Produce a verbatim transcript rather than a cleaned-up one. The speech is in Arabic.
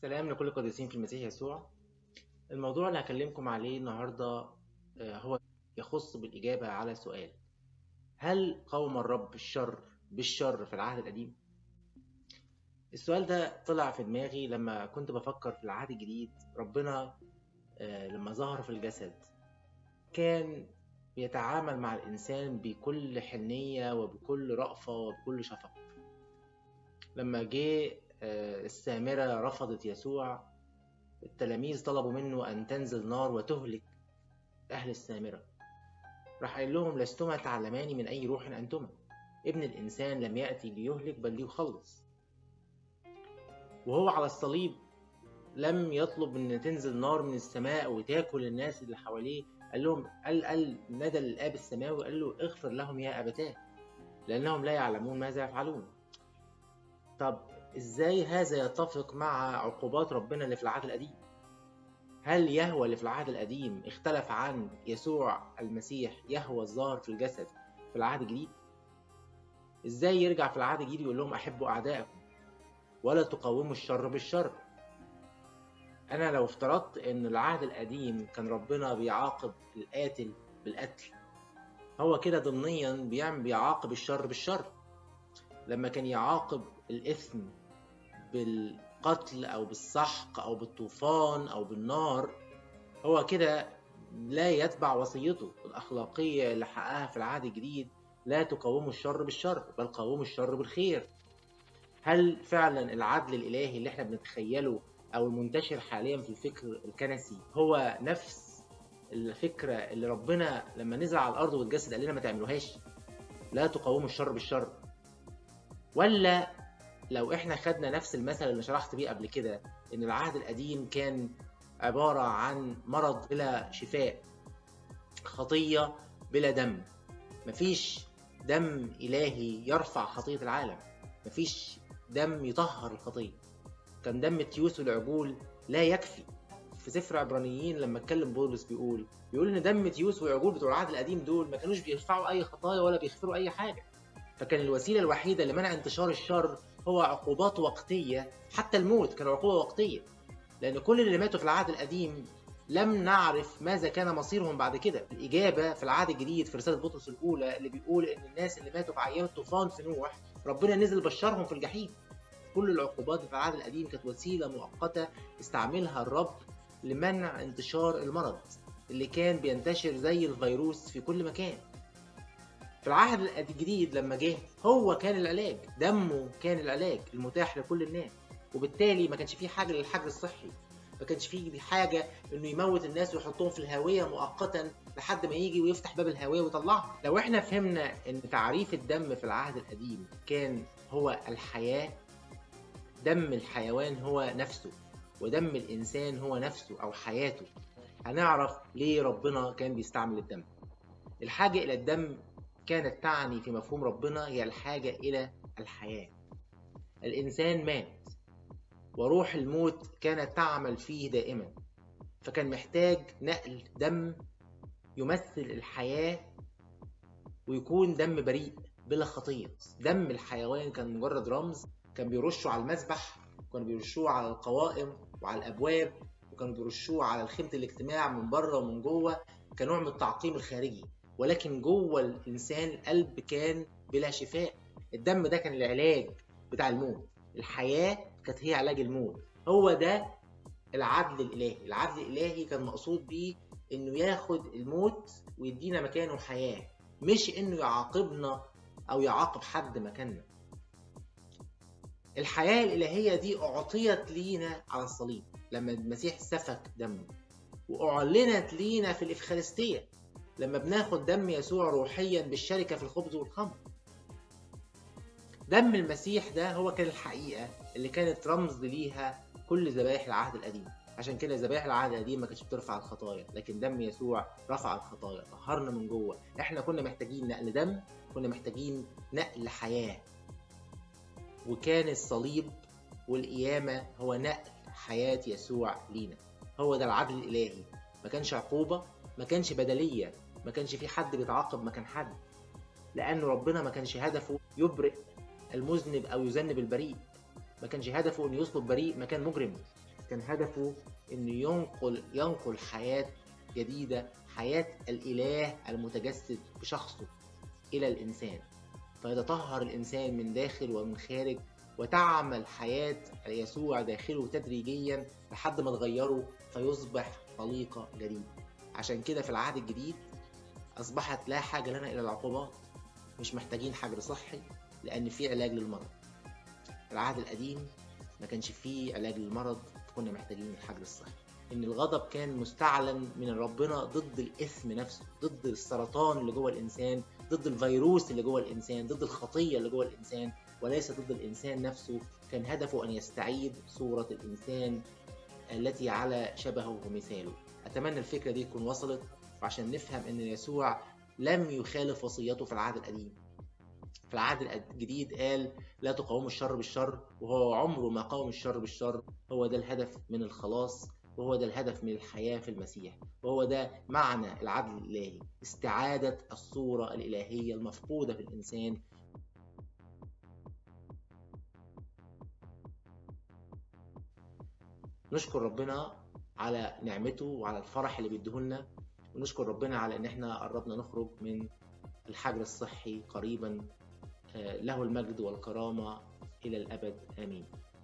سلام لكل القديسين في المسيح يسوع. الموضوع اللي هكلمكم عليه النهاردة آه، هو يخص بالإجابة على سؤال: هل قاوم الرب الشر بالشر في العهد القديم؟ السؤال ده طلع في دماغي لما كنت بفكر في العهد الجديد. ربنا آه، لما ظهر في الجسد كان بيتعامل مع الإنسان بكل حنية وبكل رأفة وبكل شفقة. لما جه آه، السامرة رفضت يسوع، التلاميذ طلبوا منه أن تنزل نار وتهلك أهل السامرة. راح قايل لهم: لستما تعلمان من أي روح أنتما، ابن الإنسان لم يأتي ليهلك بل ليخلص. وهو على الصليب لم يطلب أن تنزل نار من السماء وتاكل الناس اللي حواليه. قال لهم قال قال ندى للآب السماوي، قال له: اغفر لهم يا أبتاه لأنهم لا يعلمون ماذا يفعلون. طب إزاي هذا يتفق مع عقوبات ربنا اللي في العهد القديم؟ هل يهوى اللي في العهد القديم اختلف عن يسوع المسيح يهوى الظاهر في الجسد في العهد الجديد؟ ازاي يرجع في العهد الجديد يقول لهم احبوا اعدائكم ولا تقاوموا الشر بالشر؟ انا لو افترضت ان العهد القديم كان ربنا بيعاقب القاتل بالقتل، هو كده ضمنيا بيعمل بيعاقب الشر بالشر. لما كان يعاقب الاثم بالقتل او بالسحق او بالطوفان او بالنار، هو كده لا يتبع وصيته الأخلاقية اللي حققها في العهد الجديد: لا تقاوموا الشر بالشر بل قاوموا الشر بالخير. هل فعلا العدل الإلهي اللي احنا بنتخيله أو المنتشر حاليا في الفكر الكنسي هو نفس الفكرة اللي ربنا لما نزل على الأرض والجسد قال لنا ما تعملوهاش، لا تقاوموا الشر بالشر؟ ولا لو احنا خدنا نفس المثل اللي شرحت بيه قبل كده، ان العهد القديم كان عبارة عن مرض بلا شفاء، خطية بلا دم، مفيش دم إلهي يرفع خطية العالم، مفيش دم يطهر الخطية، كان دم التيوس والعجول لا يكفي. في سفر عبرانيين لما اتكلم بولس بيقول بيقول ان دم تيوس وعجول بتوع العهد القديم دول ما كانوش بيرفعوا اي خطايا ولا بيغفروا اي حاجة. فكان الوسيلة الوحيدة لمنع انتشار الشر هو عقوبات وقتية، حتى الموت كان عقوبة وقتية، لأن كل اللي ماتوا في العهد القديم لم نعرف ماذا كان مصيرهم بعد كده. الإجابة في العهد الجديد في رسالة بطرس الأولى اللي بيقول إن الناس اللي ماتوا في أيام الطوفان في نوح ربنا نزل بشرهم في الجحيم. كل العقوبات في العهد القديم كانت وسيلة مؤقتة استعملها الرب لمنع انتشار المرض اللي كان بينتشر زي الفيروس في كل مكان. في العهد الجديد لما جه هو كان العلاج، دمه كان العلاج المتاح لكل الناس، وبالتالي ما كانش فيه حاجة للحجر الصحي، ما كانش فيه حاجة انه يموت الناس ويحطهم في الهاوية مؤقتا لحد ما يجي ويفتح باب الهاوية ويطلعهم. لو احنا فهمنا ان تعريف الدم في العهد القديم كان هو الحياة، دم الحيوان هو نفسه ودم الإنسان هو نفسه أو حياته، هنعرف ليه ربنا كان بيستعمل الدم. الحاجة إلى الدم كانت تعني في مفهوم ربنا هي الحاجة إلى الحياة. الإنسان مات وروح الموت كانت تعمل فيه دائما، فكان محتاج نقل دم يمثل الحياة ويكون دم بريء بلا خطية. دم الحيوان كان مجرد رمز، كان بيرشوا على المذبح، كانوا بيرشوه على القوائم وعلى الأبواب، وكانوا بيرشوه على خيمة الاجتماع من بره ومن جوه كنوع من التعقيم الخارجي، ولكن جوه الإنسان القلب كان بلا شفاء. الدم ده كان العلاج بتاع الموت، الحياة كانت هي علاج الموت. هو ده العدل الإلهي. العدل الإلهي كان مقصود بيه إنه ياخد الموت ويدينا مكانه حياة، مش إنه يعاقبنا أو يعاقب حد مكاننا. الحياة الإلهية دي أعطيت لينا على الصليب لما المسيح سفك دمه، وأعلنت لينا في الإفخارستية لما بناخد دم يسوع روحيا بالشركة في الخبز والخمر. دم المسيح ده هو كان الحقيقة اللي كانت رمز ليها كل ذبائح العهد القديم. عشان كده ذبائح العهد القديم ما كانتش بترفع الخطايا، لكن دم يسوع رفع الخطايا، طهرنا من جوه. احنا كنا محتاجين نقل دم، كنا محتاجين نقل حياة، وكان الصليب والقيامة هو نقل حياة يسوع لينا. هو ده العدل الإلهي، ما كانش عقوبة، ما كانش بدلية، ما كانش في حد بيتعاقب مكان حد، لأن ربنا ما كانش هدفه يبرئ المذنب أو يذنب البريء، ما كانش هدفه أن يصلب بريء مكان مجرم، كان هدفه انه ينقل ينقل حياة جديدة، حياة الإله المتجسد بشخصه إلى الإنسان، فيتطهر الإنسان من داخل ومن خارج، وتعمل حياة يسوع داخله تدريجيا لحد ما تغيره فيصبح خليقة جديدة. عشان كده في العهد الجديد أصبحت لا حاجة لنا إلى العقوبات، مش محتاجين حجر صحي لأن في علاج للمرض. في العهد القديم ما كانش فيه علاج للمرض، كنا محتاجين الحجر الصحي. إن الغضب كان مستعلن من ربنا ضد الإثم نفسه، ضد السرطان اللي جوه الإنسان، ضد الفيروس اللي جوه الإنسان، ضد الخطية اللي جوه الإنسان، وليس ضد الإنسان نفسه. كان هدفه أن يستعيد صورة الإنسان التي على شبهه ومثاله. أتمنى الفكرة دي تكون وصلت، وعشان نفهم أن يسوع لم يخالف وصيته في العهد القديم. في العهد الجديد قال لا تقاوموا الشر بالشر، وهو عمره ما قاوم الشر بالشر. هو ده الهدف من الخلاص، وهو ده الهدف من الحياة في المسيح، وهو ده معنى العدل الإلهي، استعادة الصورة الإلهية المفقودة في الإنسان. نشكر ربنا على نعمته وعلى الفرح اللي بيديهولنا، ونشكر ربنا على ان احنا قربنا نخرج من الحجر الصحي قريبا. له المجد والكرامة إلى الأبد، آمين.